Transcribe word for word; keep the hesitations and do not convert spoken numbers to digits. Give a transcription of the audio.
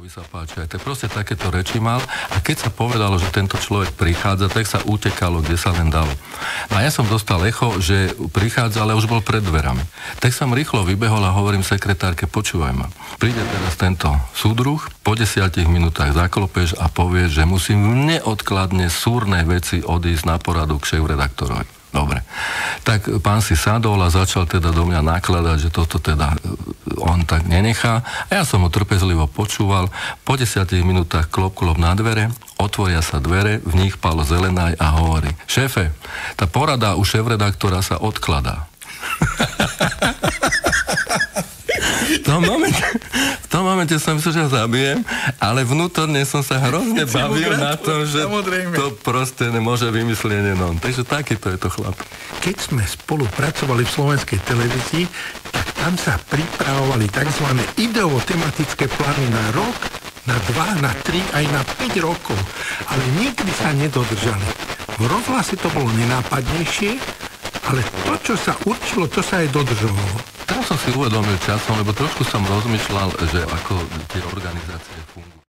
Šefovi sa páči, aj to proste takéto reči mal a keď sa povedalo, že tento človek prichádza, tak sa utekalo, kde sa len dalo. No a ja som dostal echo, že prichádza, ale už bol pred dverami. Tak som rýchlo vybehol a hovorím sekretárke, počúvaj ma. Príde teraz tento súdruh, po desiatich minútach zaklopeš a povieš, že musím neodkladne súrne veci odísť na poradu k šéfredaktorovi. Dobre. Tak pán si sadol a začal teda do mňa nakladať, že toto teda on tak nenechá. A ja som ho trpezlivo počúval. Po desiatich minútach klop, klop na dvere, otvoria sa dvere, v nich Pálo Zelenaj a hovorí: šéfe, tá porada u šéfredaktora sa odkladá. V tom momente, v tom momente som myslel, že ho zabijem, ale vnútorne som sa hrozne bavil na tom, že to proste nemôže vymyslieť non. Takže takýto je to chlap. Keď sme spolu pracovali v slovenskej televízii, tak tam sa pripravovali tzv. Ideovo-tematické plány na rok, na dva, na tri, aj na päť rokov. Ale nikdy sa nedodržali. V rozhlase to bolo nenápadnejšie, ale to, čo sa určilo, to sa aj dodržovalo. Tam som si uvedomil časom, lebo trošku som rozmýšľal, že ako tie organizácie fungujú.